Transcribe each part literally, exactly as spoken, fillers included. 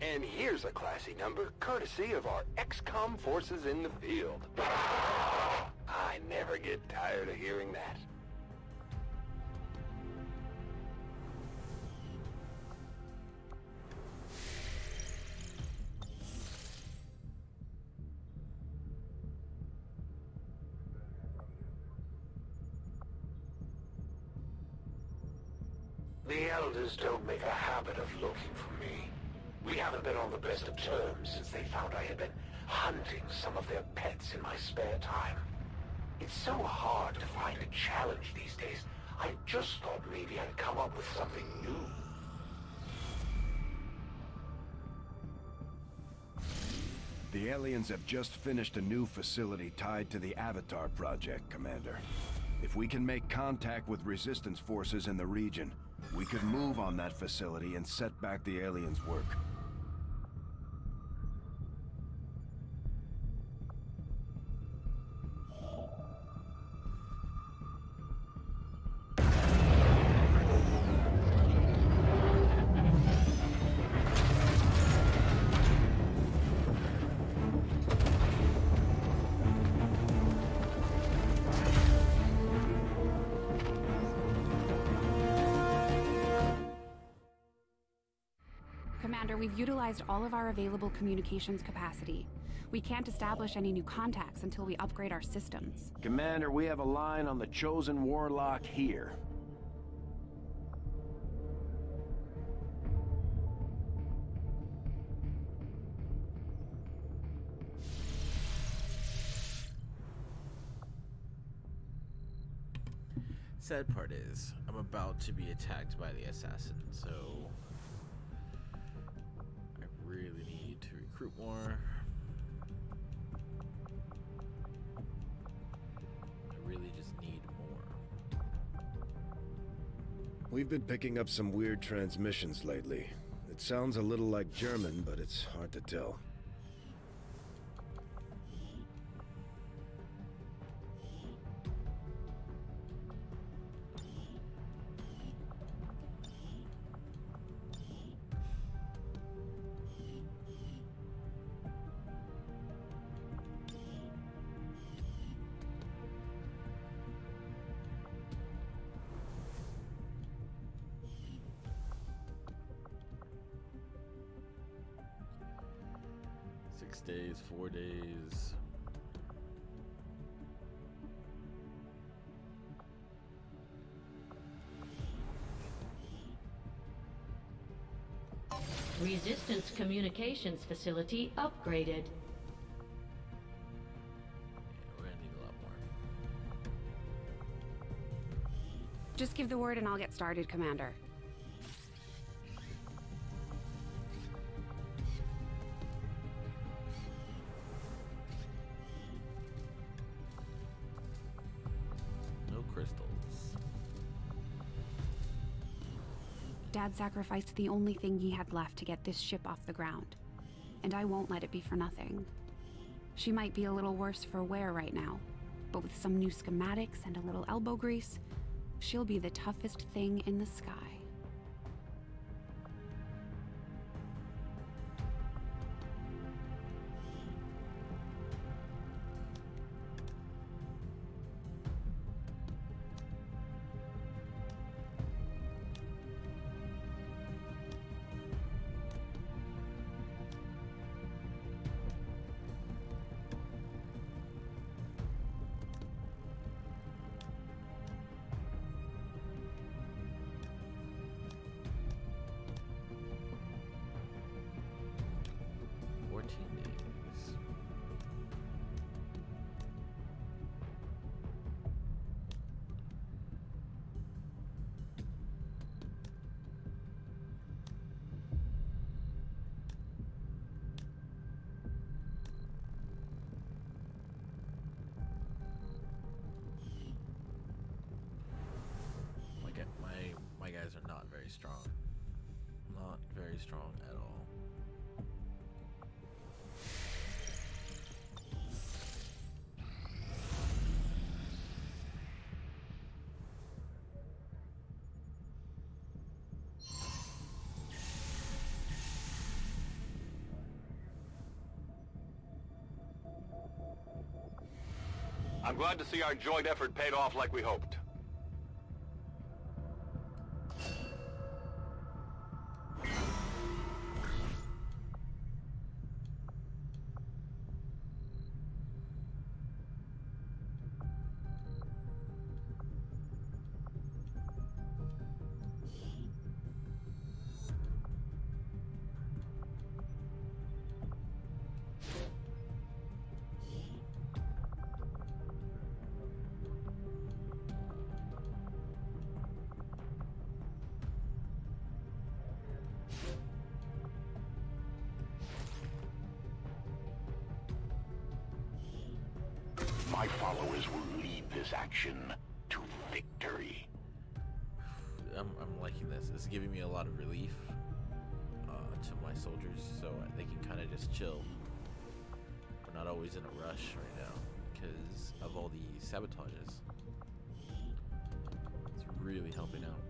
And here's a classy number, courtesy of our X COM forces in the field. I never get tired of hearing that. The Elders don't make a habit of looking for me. We haven't been on the best of terms since they found I had been hunting some of their pets in my spare time. It's so hard to find a challenge these days. I just thought maybe I'd come up with something new. The aliens have just finished a new facility tied to the Avatar project, Commander. If we can make contact with resistance forces in the region, we could move on that facility and set back the aliens' work. Commander, we've utilized all of our available communications capacity. We can't establish any new contacts until we upgrade our systems. Commander, we have a line on the Chosen Warlock here. Sad part is, I'm about to be attacked by the assassin, so I really need to recruit more. I really just need more. We've been picking up some weird transmissions lately. It sounds a little like German, but it's hard to tell. Six days, four days. Resistance communications facility upgraded. Yeah, we're gonna need a lot more. Just give the word and I'll get started, Commander. No crystals. Dad sacrificed the only thing he had left to get this ship off the ground. And I won't let it be for nothing. She might be a little worse for wear right now, but with some new schematics and a little elbow grease, she'll be the toughest thing in the sky. fourteen days. My, guy, my, my guys are not very strong. Not very strong at all. I'm glad to see our joint effort paid off like we hoped. My followers will lead this action to victory. I'm, I'm liking this. It's giving me a lot of relief uh, to my soldiers, so they can kind of just chill. We're not always in a rush right now because of all the sabotages. It's really helping out.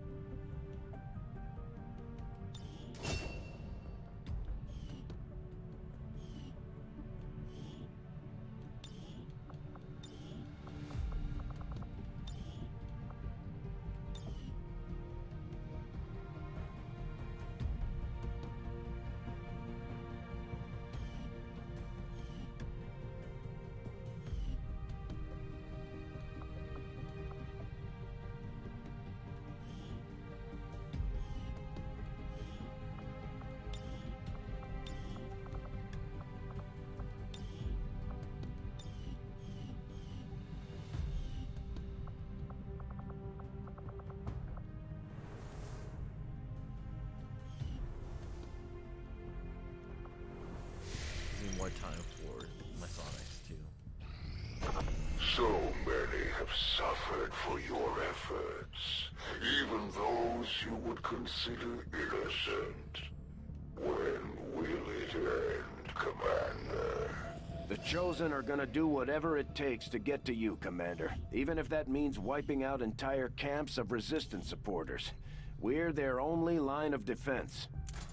More time for my Sonics too. So many have suffered for your efforts, even those you would consider innocent. When will it end, Commander? The Chosen are gonna do whatever it takes to get to you, Commander. Even if that means wiping out entire camps of Resistance supporters. We're their only line of defense.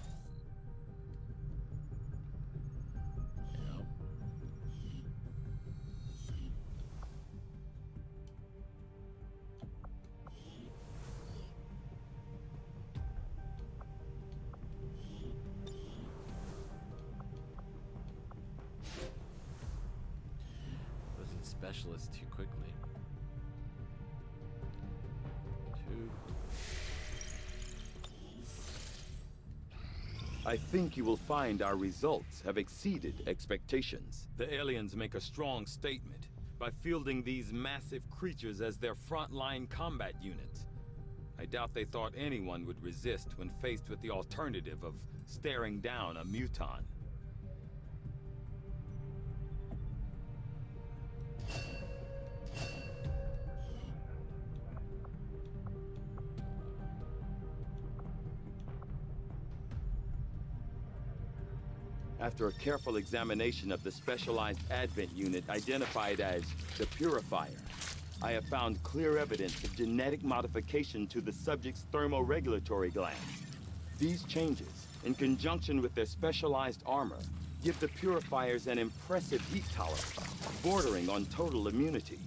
Specialist too quickly. Too. I think you will find our results have exceeded expectations. The aliens make a strong statement by fielding these massive creatures as their frontline combat units. I doubt they thought anyone would resist when faced with the alternative of staring down a muton. After a careful examination of the specialized Advent unit identified as the Purifier, I have found clear evidence of genetic modification to the subject's thermoregulatory glands. These changes, in conjunction with their specialized armor, give the Purifiers an impressive heat tolerance, bordering on total immunity.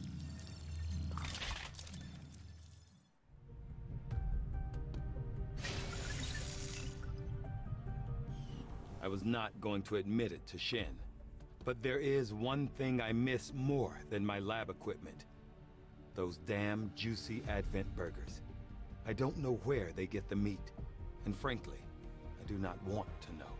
I was not going to admit it to Shen, but there is one thing I miss more than my lab equipment. Those damn juicy Advent burgers. I don't know where they get the meat, and frankly, I do not want to know.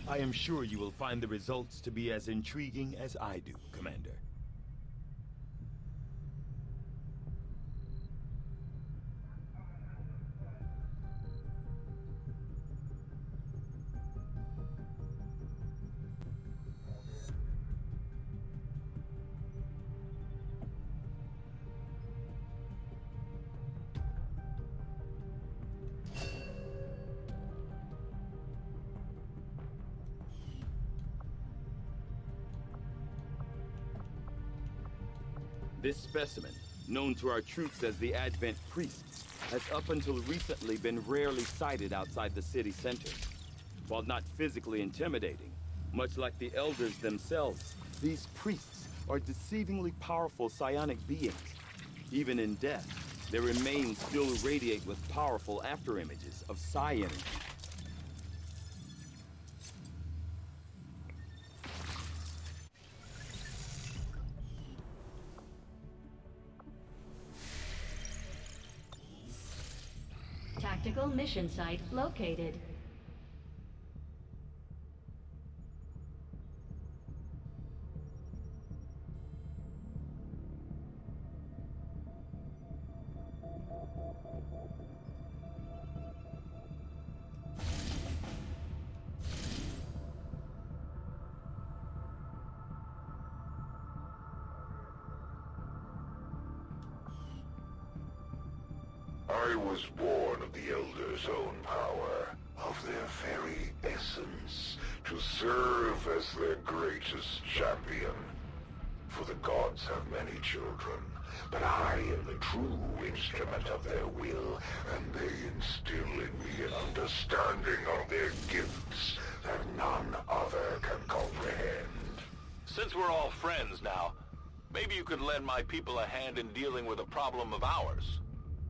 I am sure you will find the results to be as intriguing as I do, Commander. This specimen, known to our troops as the Advent Priests, has up until recently been rarely sighted outside the city center. While not physically intimidating, much like the Elders themselves, these priests are deceivingly powerful psionic beings. Even in death, their remains still radiate with powerful afterimages of psi energy. Tactical mission site located. I was born of the Elders' own power, of their very essence, to serve as their greatest champion. For the gods have many children, but I am the true instrument of their will, and they instill in me an understanding of their gifts that none other can comprehend. Since we're all friends now, maybe you could lend my people a hand in dealing with a problem of ours.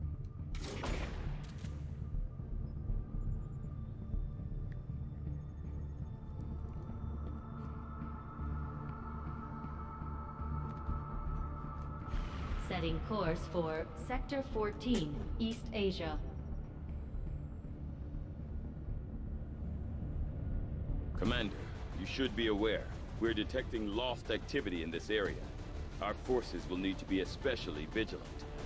Setting course for Sector fourteen, East Asia. Commander, you should be aware. We're detecting lost activity in this area. Our forces will need to be especially vigilant.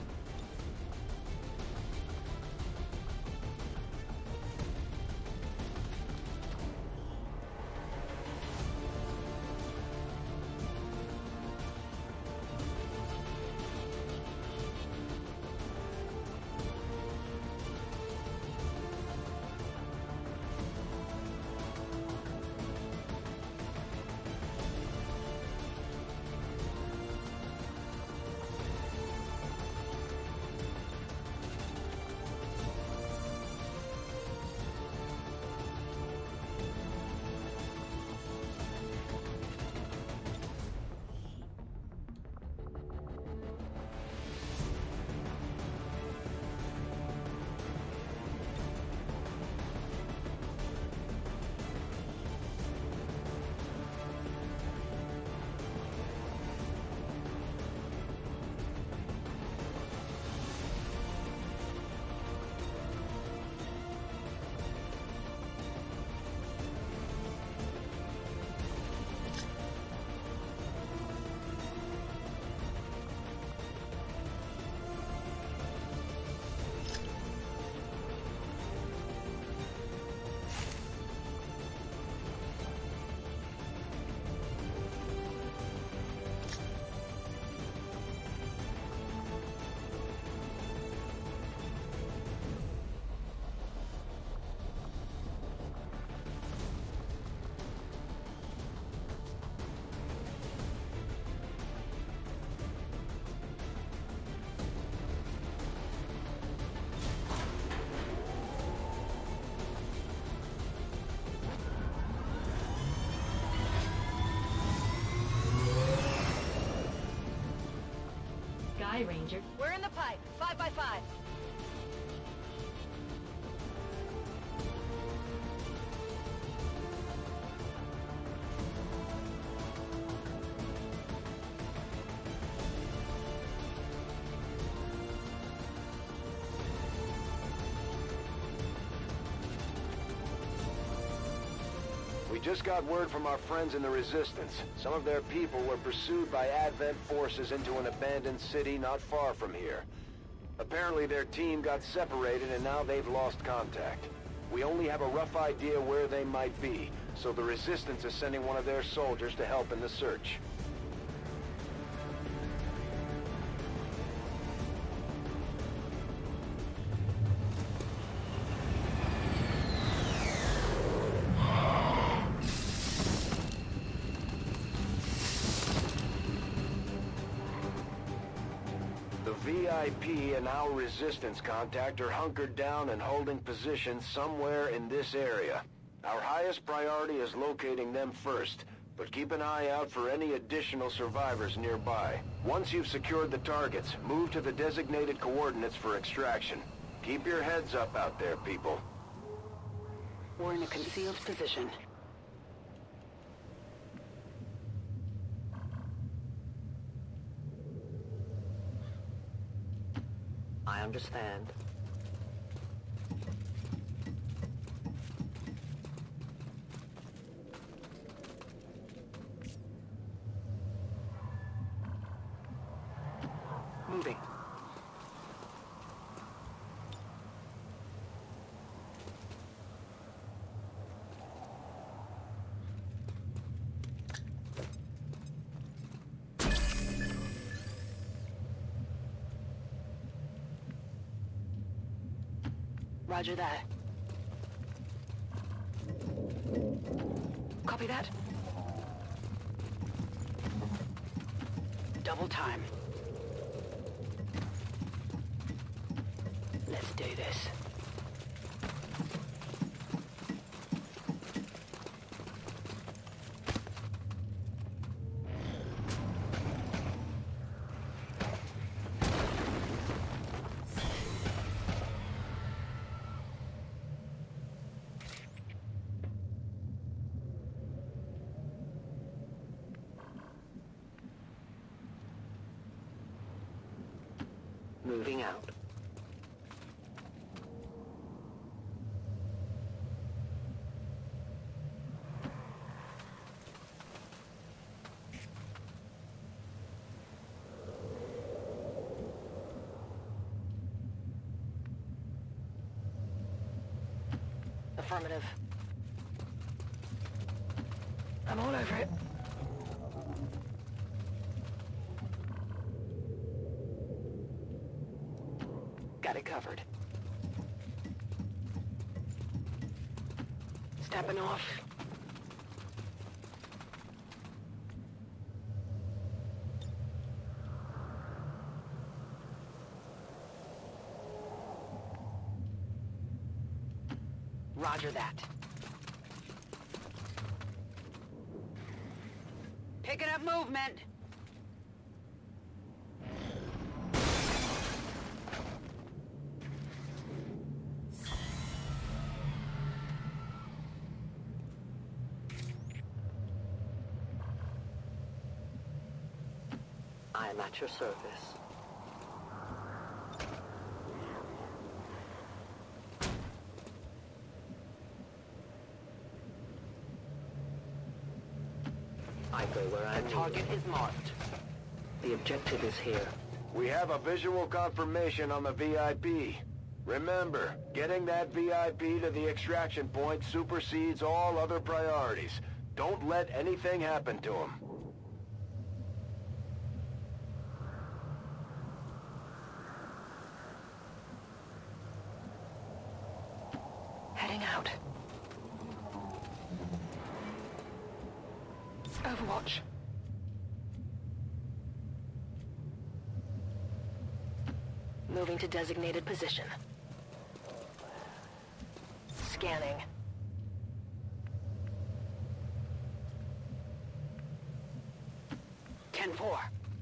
Sky Ranger. We're in the pipe. Five by five. We just got word from our friends in the Resistance. Some of their people were pursued by Advent forces into an abandoned city not far from here. Apparently their team got separated and now they've lost contact. We only have a rough idea where they might be, so the Resistance is sending one of their soldiers to help in the search. V I P and our Resistance contact are hunkered down and holding position somewhere in this area. Our highest priority is locating them first, but keep an eye out for any additional survivors nearby. Once you've secured the targets, move to the designated coordinates for extraction. Keep your heads up out there, people. We're in a concealed position. I understand. Moving. Roger that. Copy that. Double time. Let's do this. Moving out. Affirmative. I'm all over it. Got it covered. Stepping off. Roger that. Picking up movement. I am at your service. I go where I'm needed. The target is marked. The objective is here. We have a visual confirmation on the V I P. Remember, getting that V I P to the extraction point supersedes all other priorities. Don't let anything happen to him. Heading out. Overwatch. Moving to designated position. Scanning. ten four.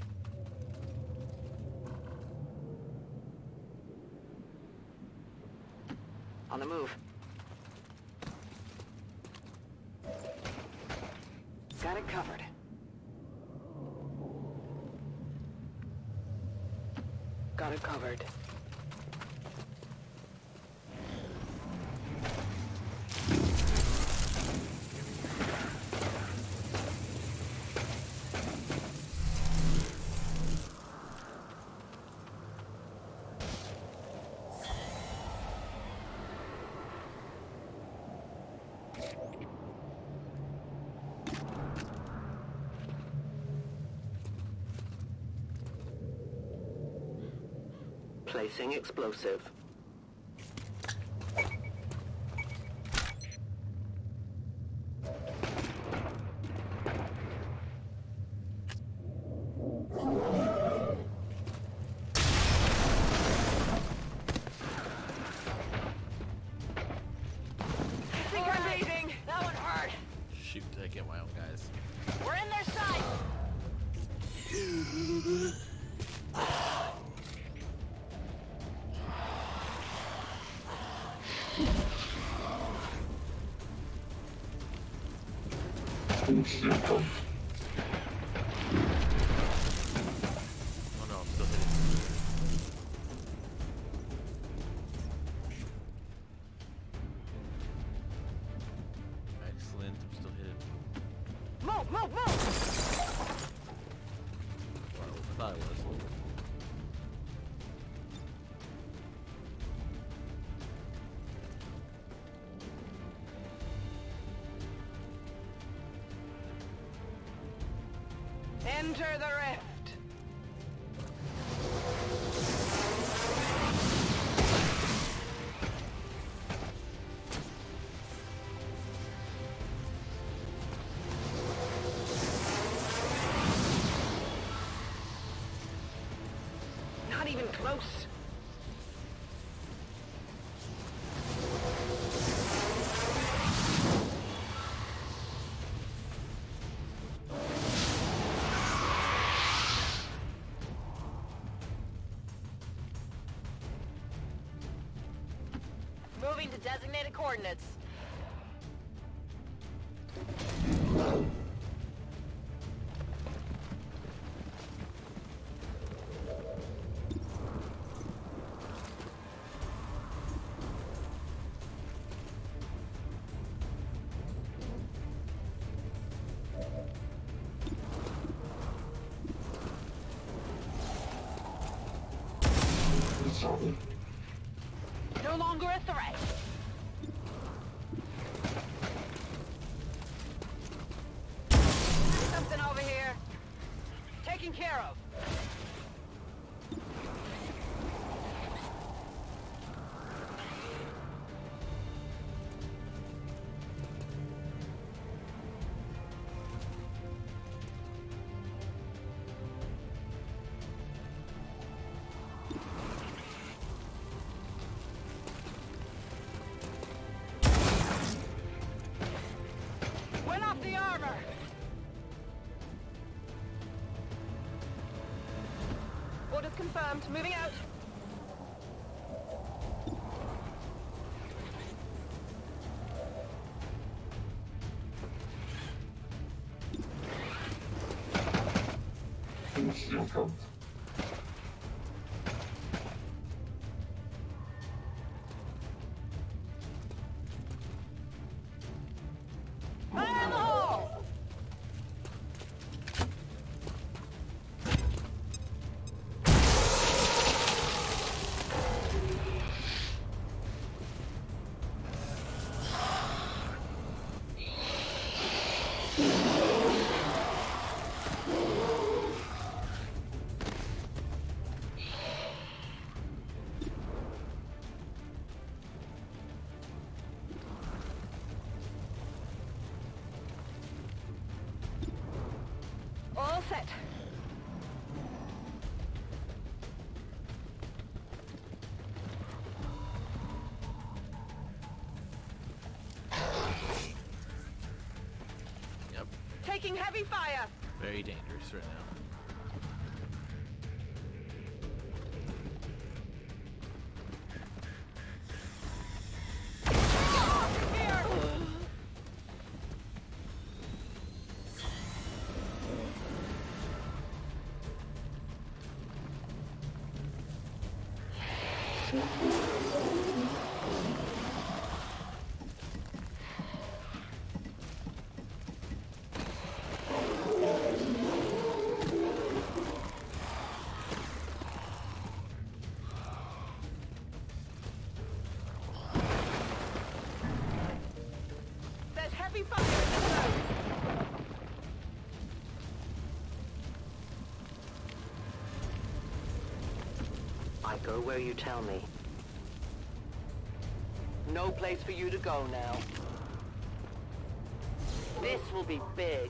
On the move. Got it covered. Got it covered. Placing explosive. Shoot, I get my own guys. We're in their sight. Oh no, I'm still hitting. Excellent, I'm still hitting. Move, move, move. Well, I thought I was. Enter the rift. Not even close. Moving to designated coordinates. No longer a threat. Something over here. Taken care of. Went off the armor. Orders confirmed. Moving out. Fire in the hole! All set. Yep, Taking heavy fire. very dangerous right now. Here. Go where you tell me. No place for you to go now. This will be big.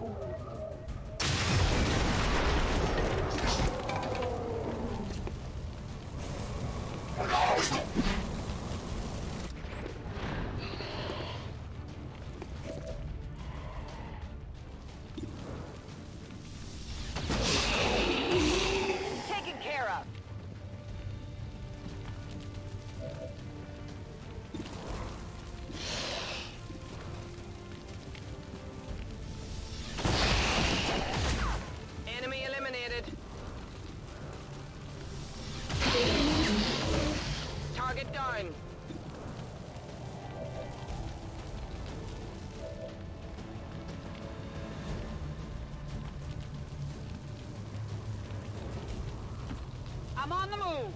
Taken care of. Enemy eliminated. Target down. I'm on the move.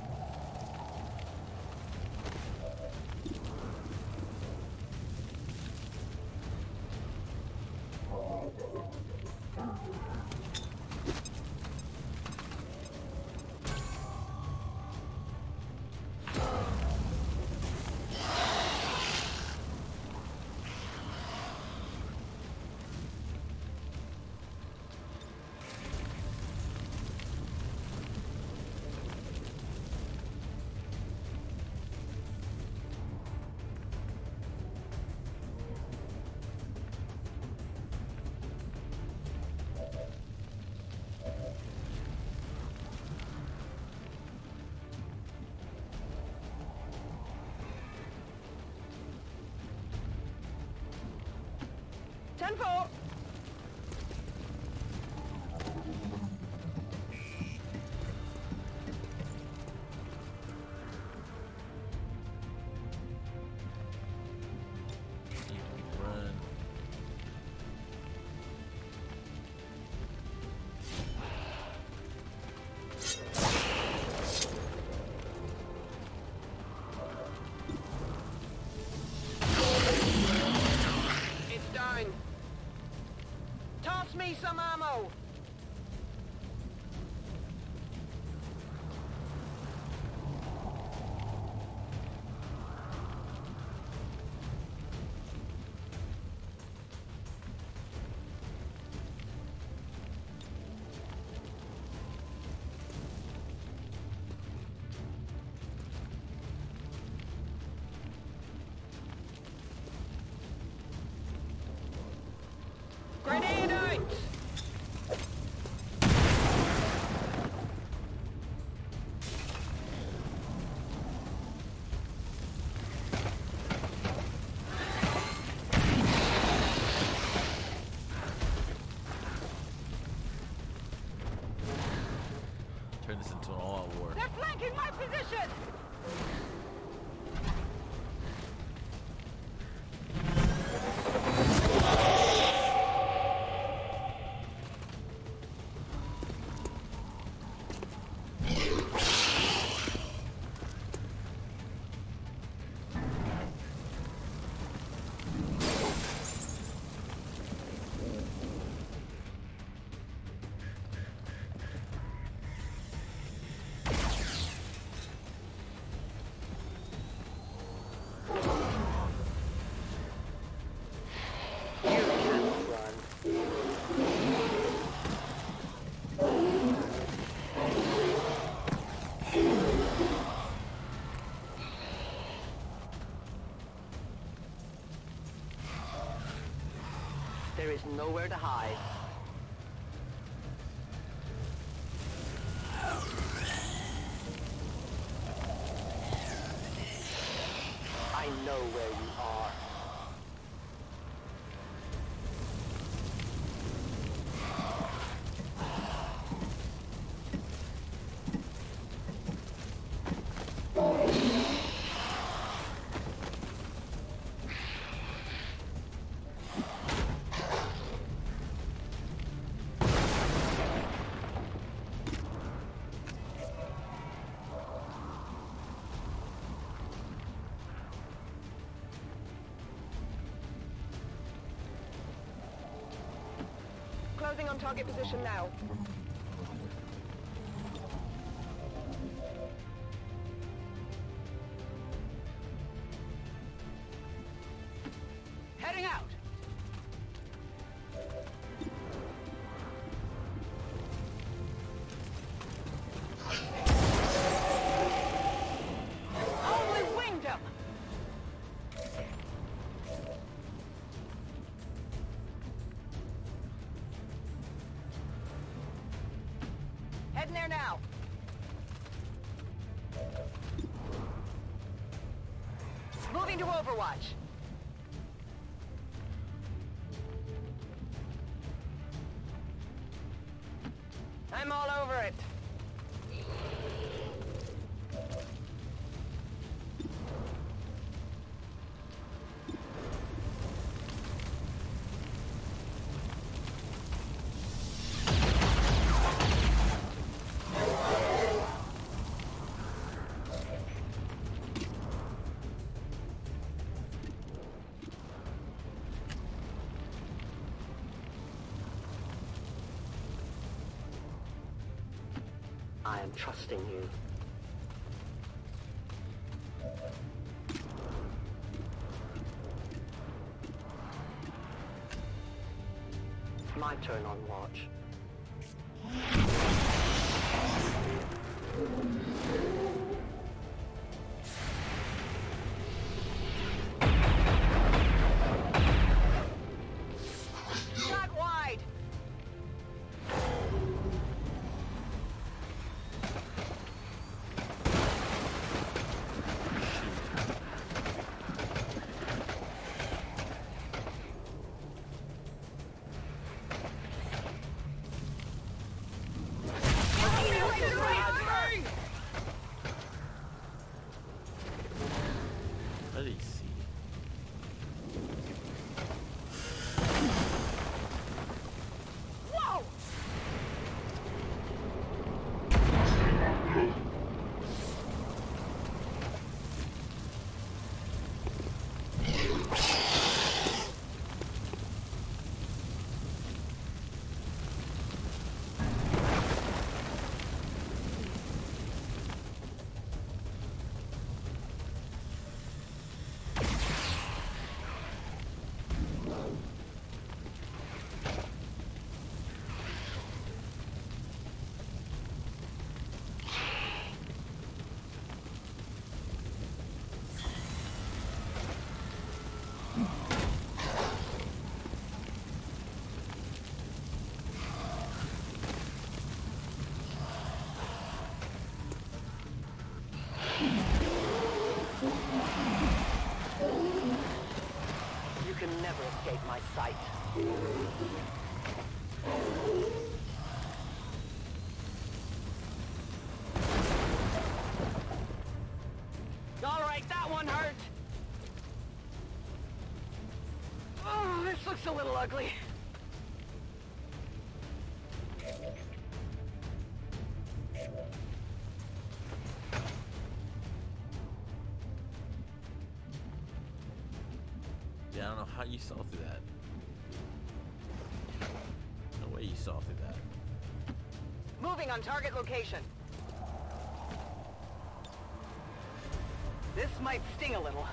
ten four. Run. It's down. Toss me some ammo. Grenade out! Turn this into an all-out war. They're flanking my position! There is nowhere to hide. I know where you are. Closing on target position now. Moving to Overwatch. I'm all over it. I am trusting you. My turn on watch. Shot wide. What did he see? Whoa! You can never escape my sight. All right, that one hurt. Oh, this looks a little ugly. Yeah, I don't know how you saw through that. No way you saw through that. Moving on target location. This might sting a little.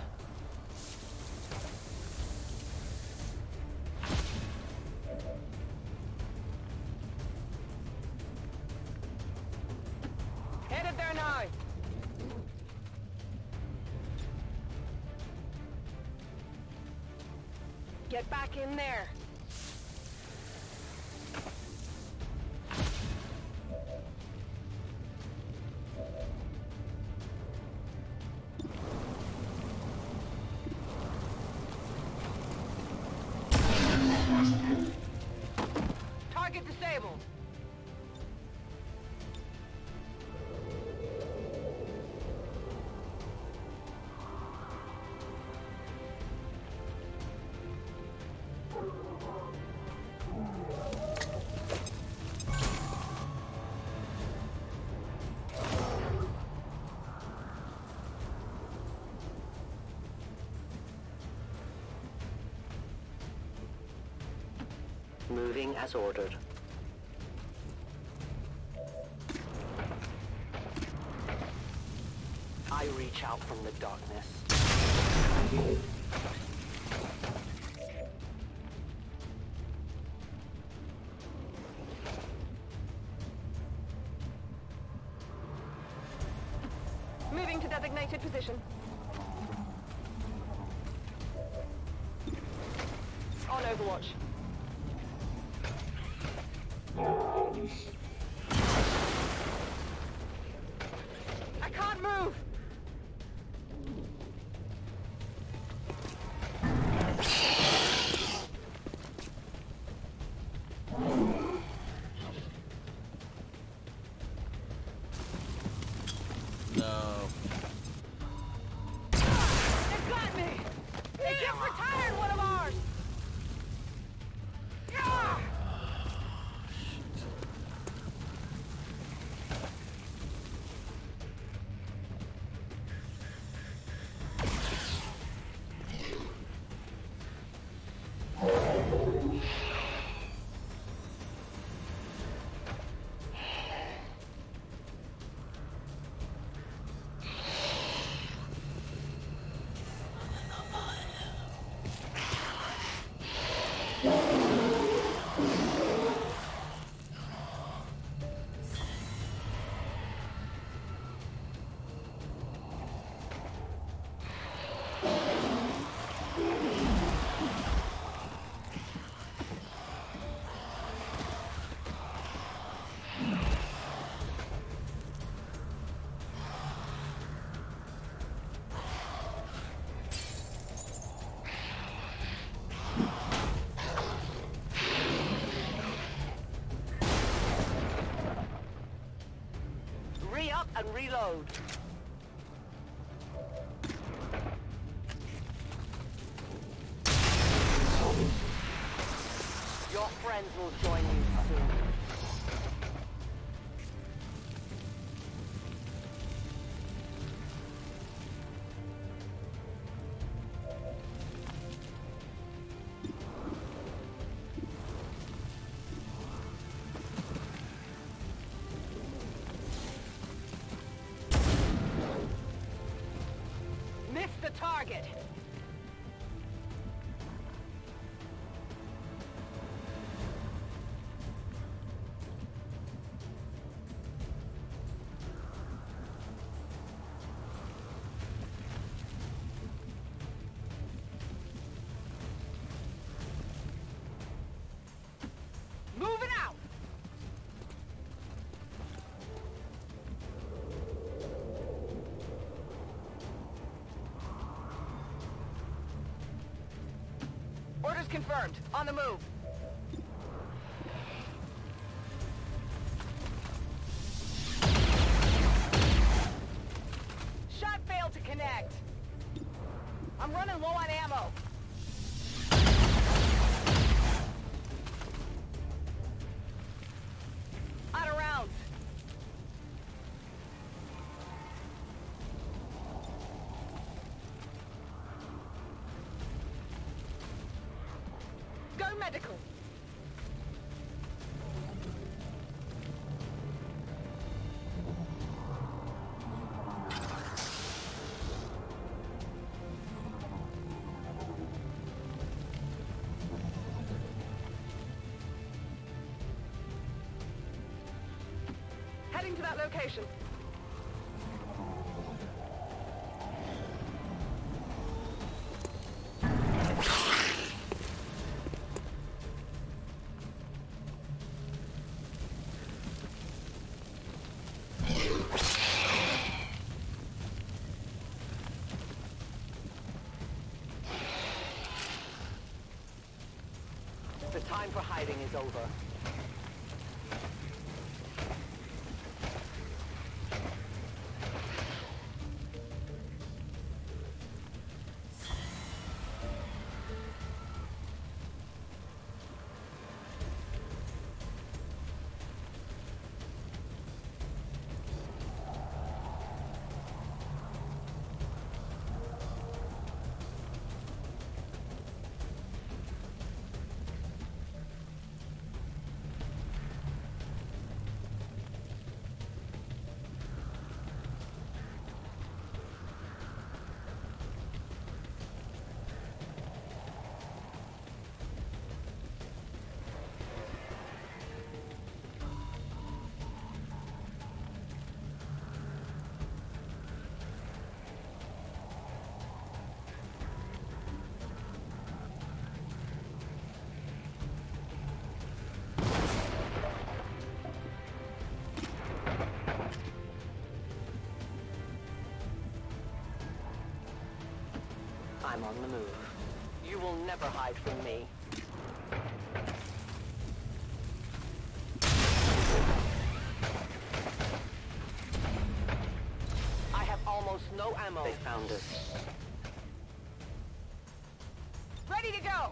Headed there now. Get back in there. Target disabled. Moving as ordered. I reach out from the darkness. Moving to designated position. On Overwatch. I can't move! reload. Your friends will join you soon. Missed the target. Moving out. Orders confirmed. On the move. Shot failed to connect. I'm running low on ammo. Out of rounds. Go medical. Heading to that location. The time for hiding is over. I'm on the move. You will never hide from me. I have almost no ammo. They found us. Ready to go.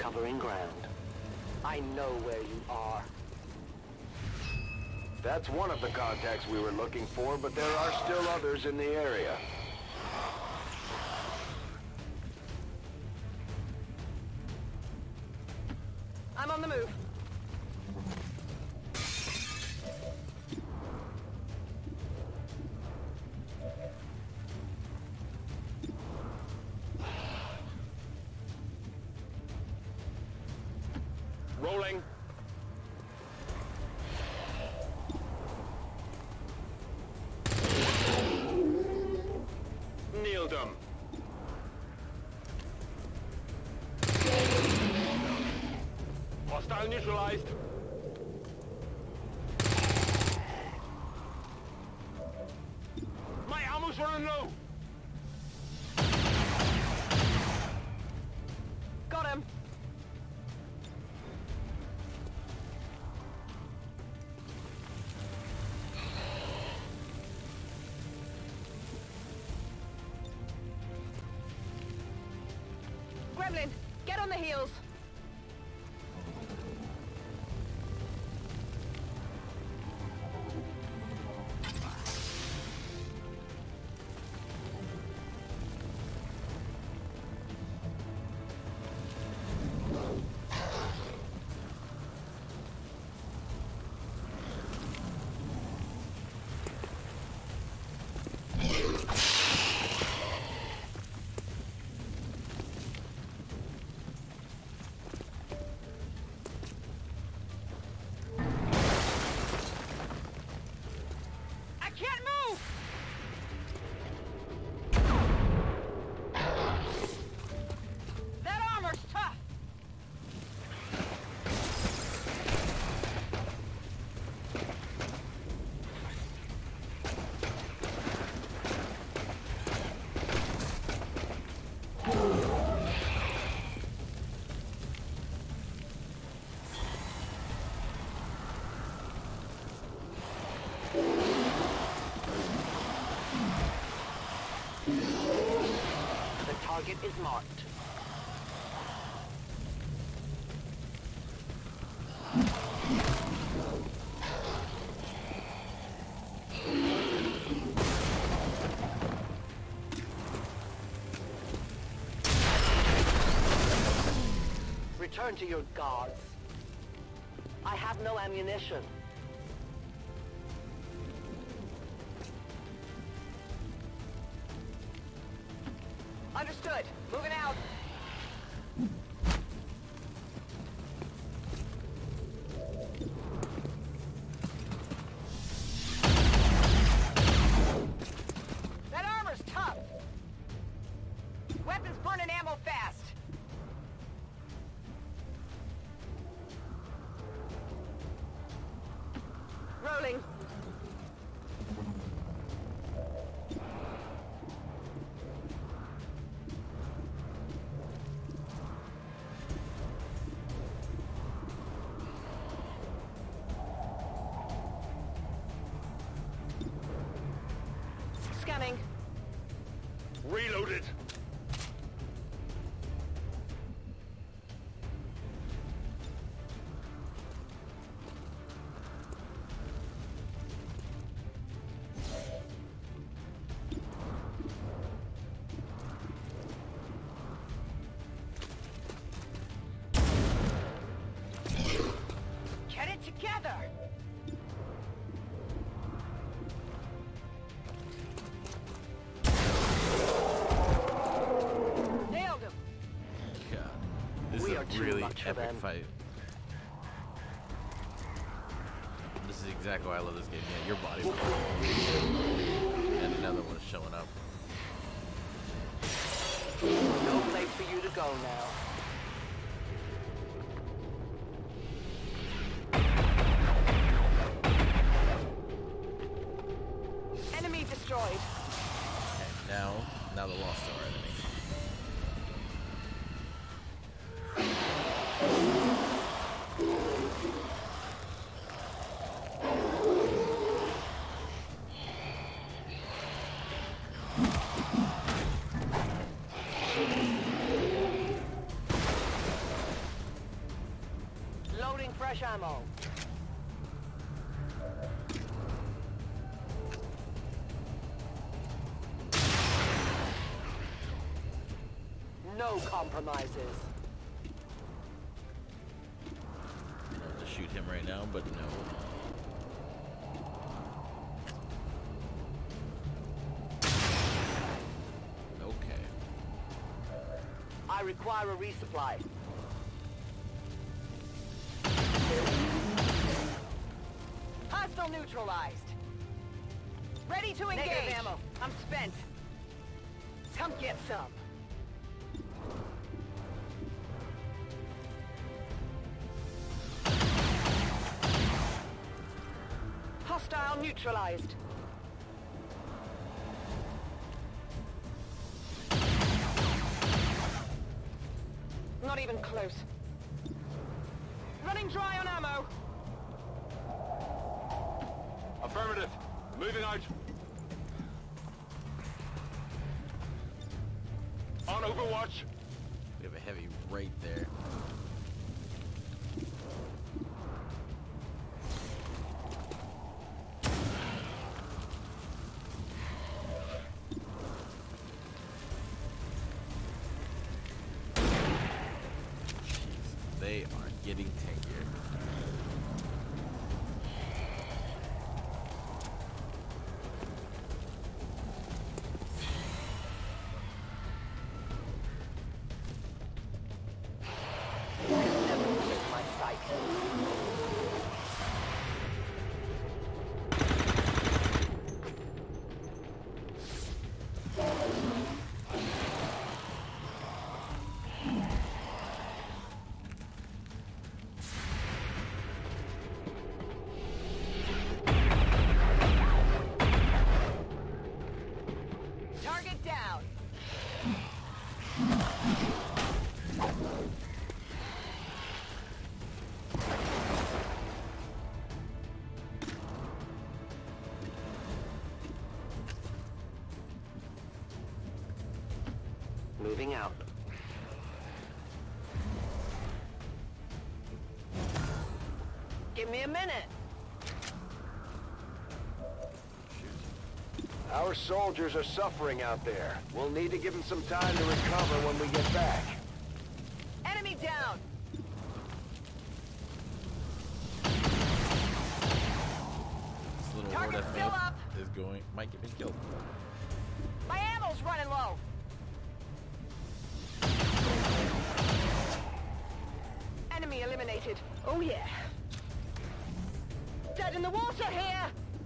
covering ground. I know where you are. That's one of the contacts we were looking for, but there are still others in the area. I'm on the move. Rolling. Nailed him. Hostile neutralized. My ammo's running low. Got him. Gremlin, get on the heels. Target is marked. Return to your guards. I have no ammunition. Understood. Moving out. That armor's tough. Weapons burning ammo fast. Rolling. Scanning. Reloaded. Get it together. Nailed him. God, this We is are a too really much for epic them. fight. This is exactly why I love this game. Yeah, your body. And another one is showing up. No place for you to go now. Enemy destroyed. Okay, now, now the lost our enemy. ammo. No compromises. I'm going to shoot him right now, but no. Okay. I require a resupply. Hostile neutralized. Ready to engage. Negative ammo. I'm spent. Come get some. Hostile neutralized. Not even close. Running dry on ammo. Affirmative. Moving out. On Overwatch. We have a heavy right there. Jeez, they are getting tankier. Target down. Moving out. Give me a minute. Our soldiers are suffering out there. We'll need to give them some time to recover when we get back. Enemy down. This little horde Target's of still meth up. is going, might get me killed. My ammo's running low. Enemy eliminated. Oh yeah. Dead in the water here.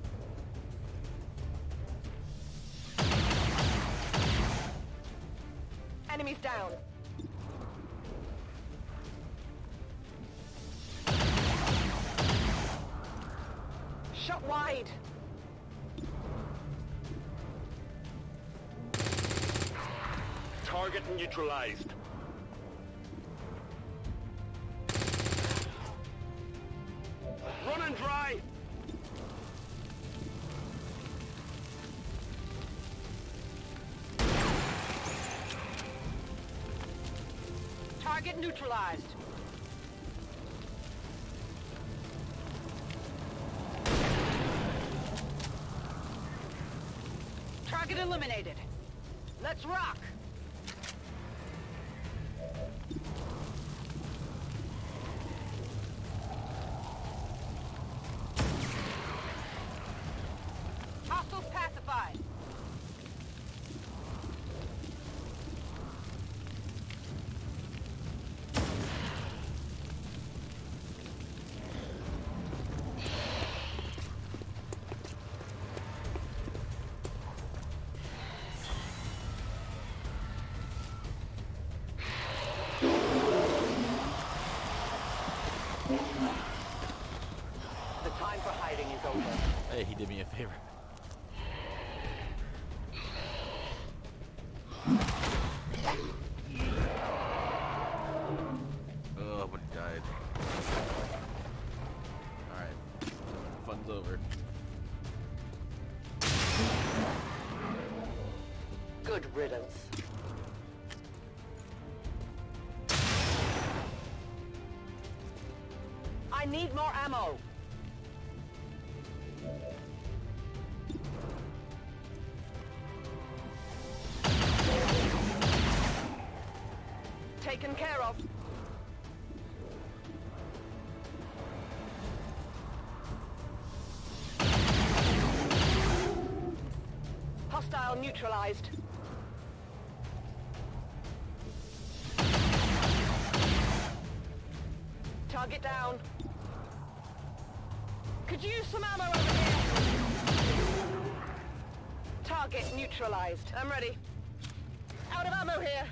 Enemies down. Shot wide. Target neutralized. Running dry. Target neutralized. Target eliminated. Let's rock. Hostiles pacified. The time for hiding is over. Hey, he did me a favor. Oh, but he died. Alright. Fun's over. Good riddance. I need more ammo. Taken care of. Hostile neutralized. Target down. Could use some ammo over here. Target neutralized. I'm ready. Out of ammo here.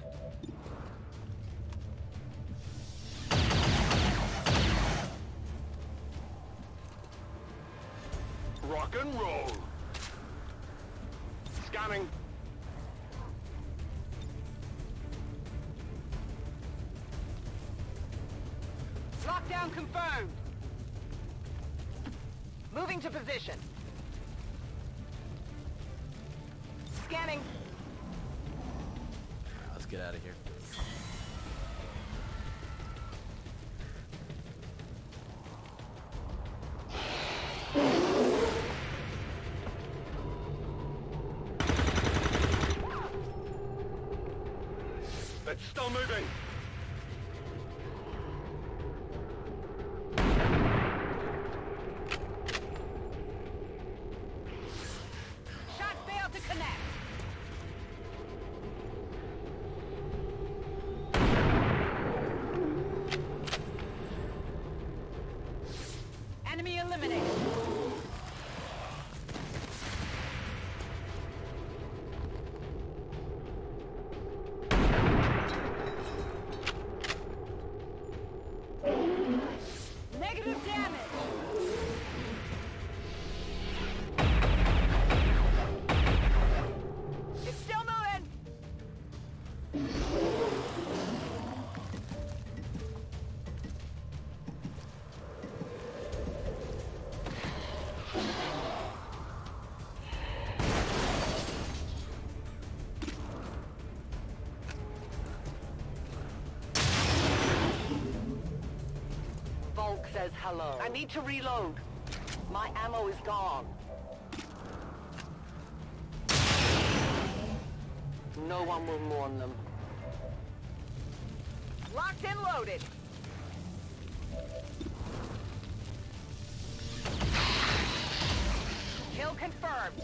Rock and roll. Scanning. Lockdown confirmed. Moving to position. Scanning. Let's get out of here. It's still moving. Shot failed to connect. Enemy eliminated. Negative damage. It's still moving. Volk says hello. I need to reload. My ammo is gone. No one will mourn them. Locked and loaded. Kill confirmed.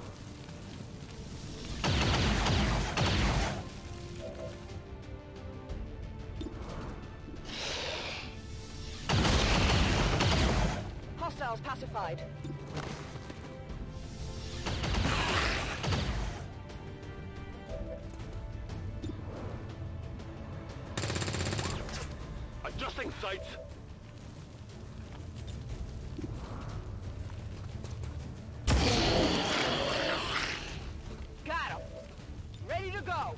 Hostiles pacified. Adjusting sights. Got him. Ready to go.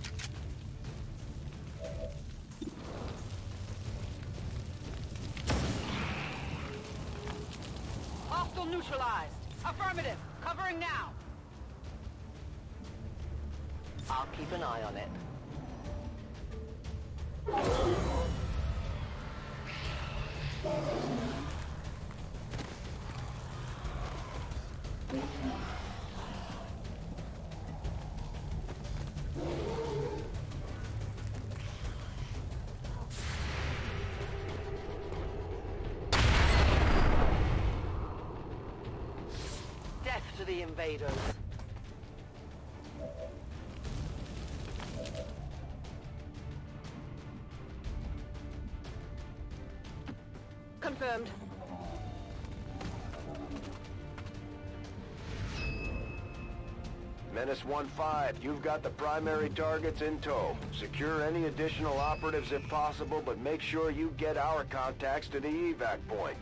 Hostile neutralized. Affirmative. Covering now. I'll keep an eye on it. Death to the invaders. Confirmed. Menace one five, you've got the primary targets in tow. Secure any additional operatives if possible, but make sure you get our contacts to the evac point.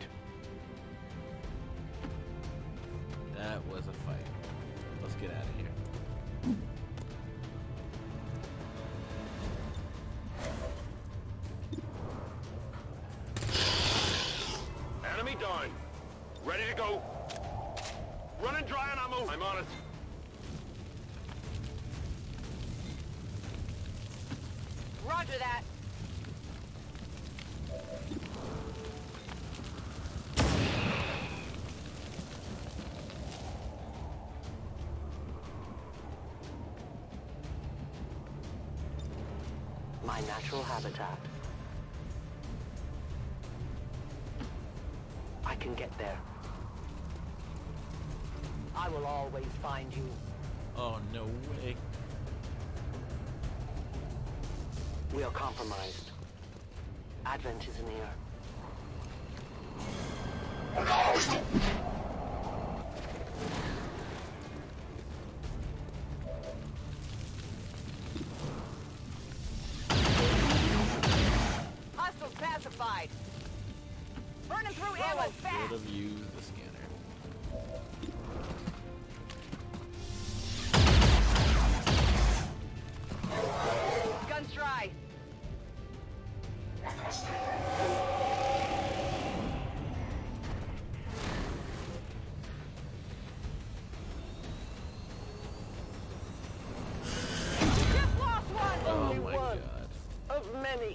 That was a fight. Let's get out of here. Enemy down. Ready to go. Running dry on ammo. I'm on it. Roger that. My natural habitat. I can get there. I will always find you. Oh, no way. We are compromised. Advent is near. Hostile classified. Burning through ammo fast. Should have used the scanner. Guns dry. Just lost one. Oh Only my one god. of many.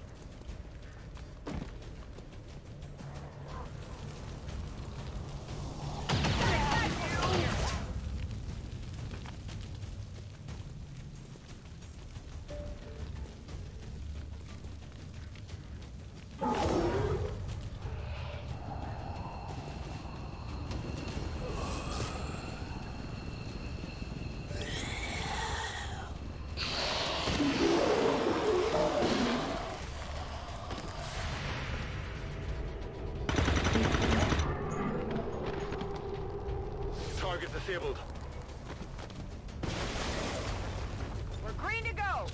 Target disabled. We're green to go.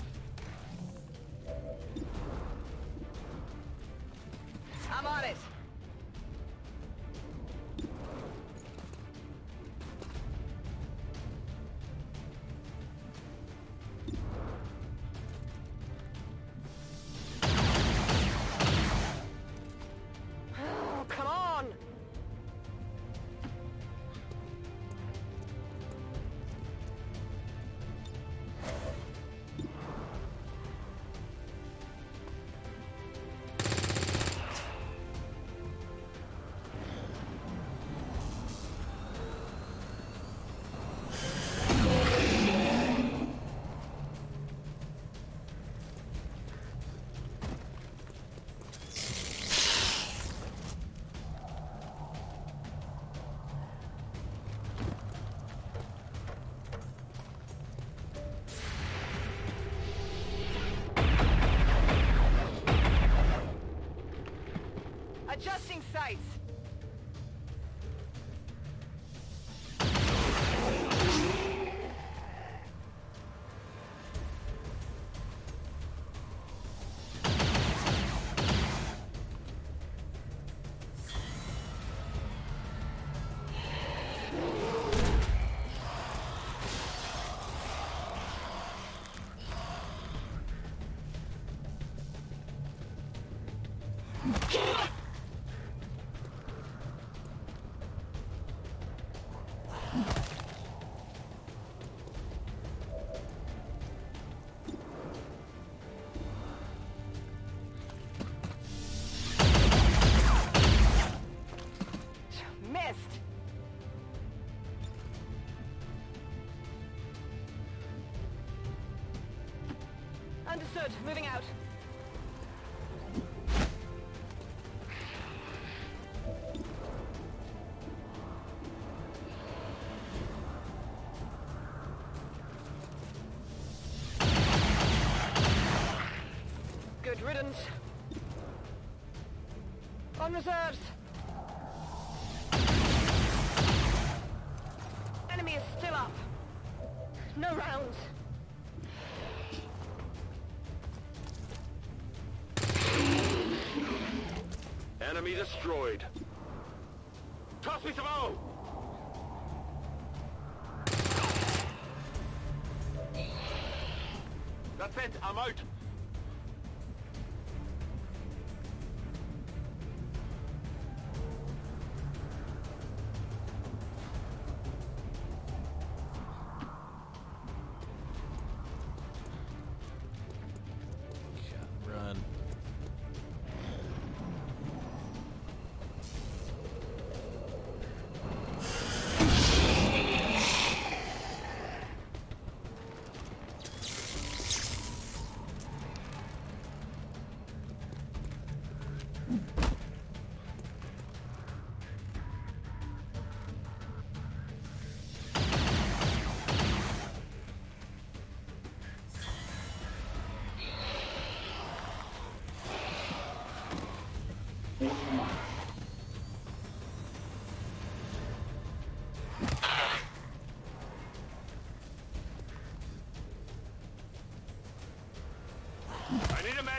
I'm on it. Oh, come on. Adjusting sights. Missed. Understood. Moving out. Good riddance. On reserves. Enemy is still up. No rounds. Enemy destroyed. Toss me some ammo! That's it, I'm out. Run.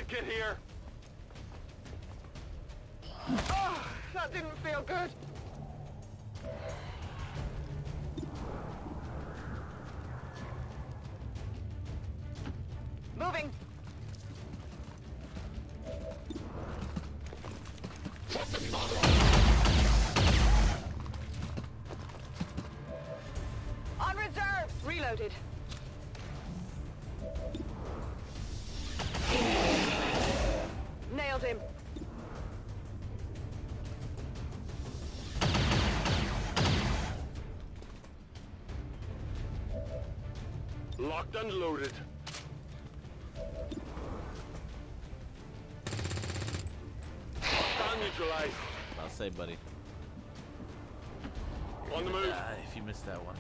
can't get here. Oh, that didn't feel good. Moving. On reserves. Reloaded. Nailed him. Locked and loaded. Hostile neutralized. I'll say, buddy. On the move. Die if you missed that one.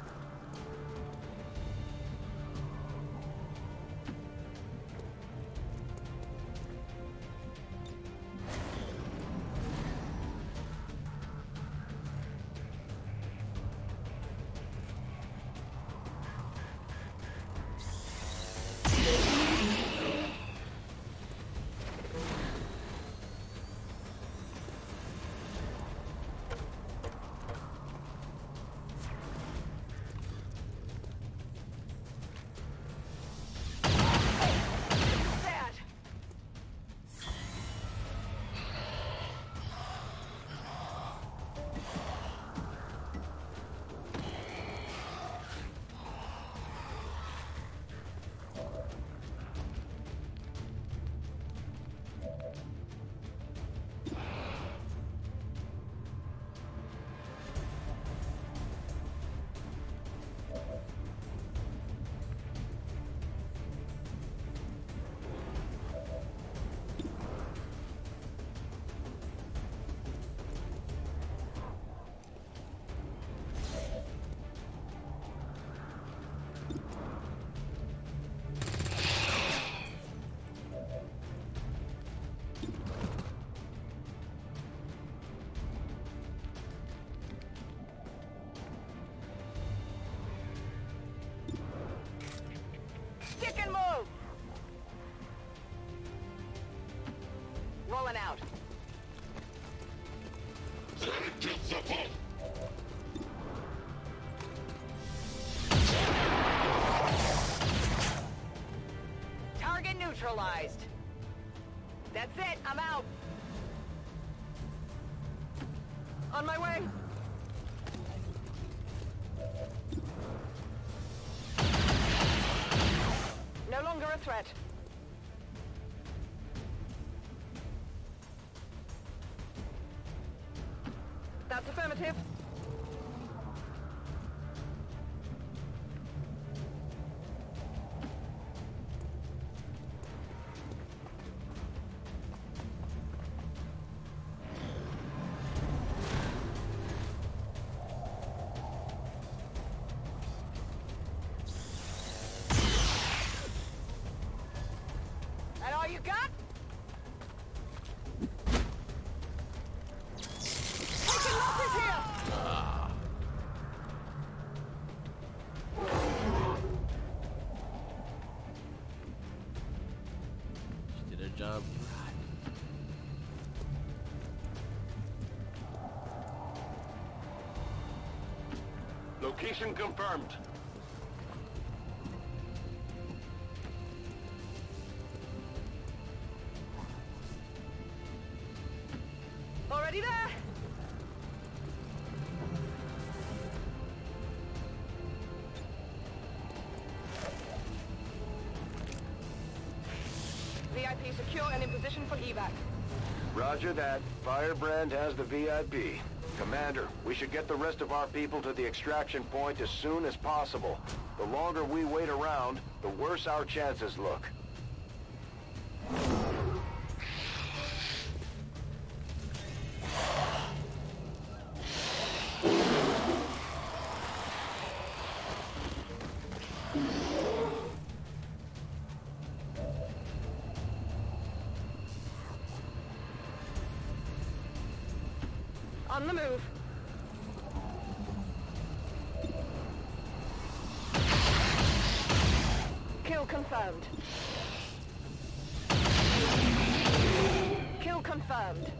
Stick and move! Rolling out. Target neutralized. That's it, I'm out. On my way. No longer a threat. That's affirmative. That all you got? Taking losses here! Ah. She did her job. Location confirmed. Already there? V I P secure and in position for evac. Roger that. Firebrand has the V I P. Commander, we should get the rest of our people to the extraction point as soon as possible. The longer we wait around, the worse our chances look. On the move. Kill confirmed. Kill confirmed.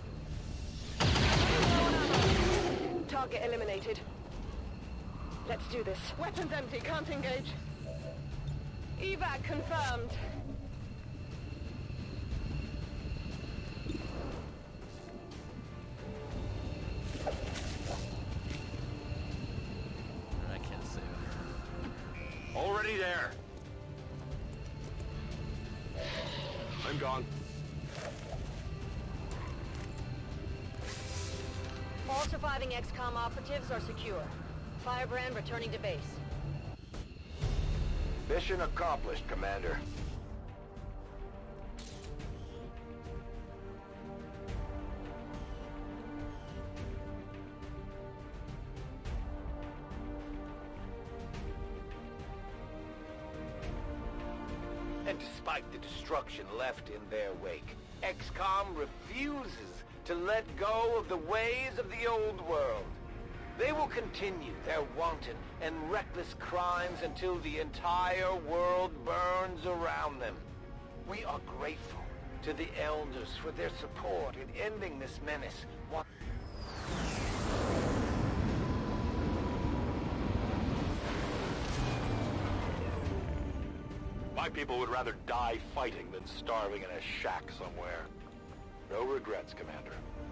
Target eliminated. Let's do this. Weapons empty, can't engage. Evac confirmed. I can't save it. Already there. I'm gone. All surviving X COM operatives are secure. Firebrand returning to base. Mission accomplished, Commander. And despite the destruction left in their wake, X COM refuses to let go of the ways of the old world. They will continue their wanton and reckless crimes until the entire world burns around them. We are grateful to the Elders for their support in ending this menace. My people would rather die fighting than starving in a shack somewhere. No regrets, Commander.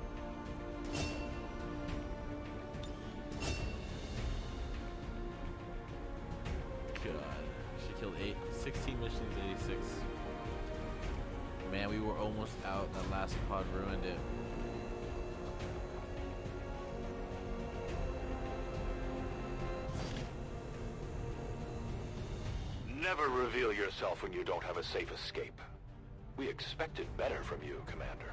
God, she killed eight, sixteen missions, eighty-six. Man, we were almost out. That last pod ruined it. Never reveal yourself when you don't have a safe escape. We expected better from you, Commander.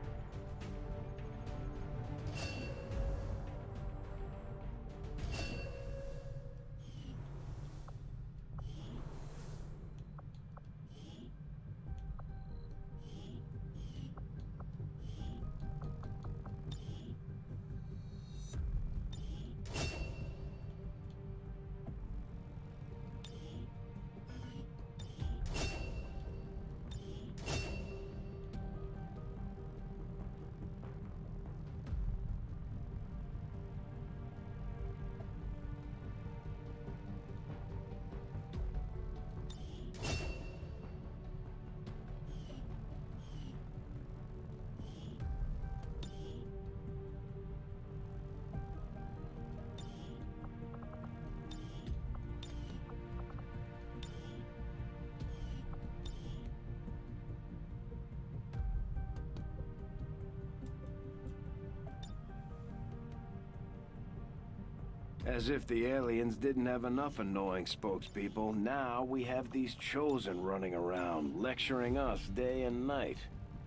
As if the aliens didn't have enough annoying spokespeople, now we have these Chosen running around, lecturing us day and night.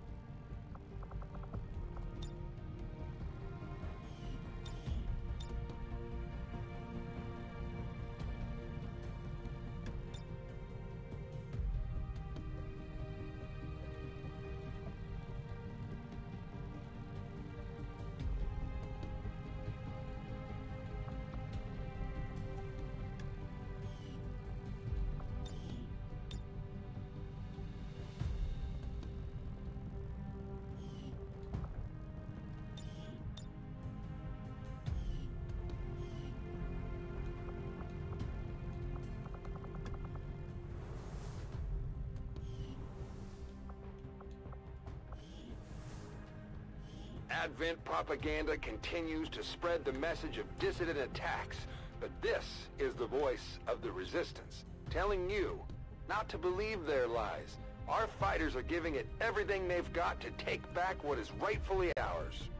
Advent propaganda continues to spread the message of dissident attacks, but this is the voice of the Resistance, telling you not to believe their lies. Our fighters are giving it everything they've got to take back what is rightfully ours.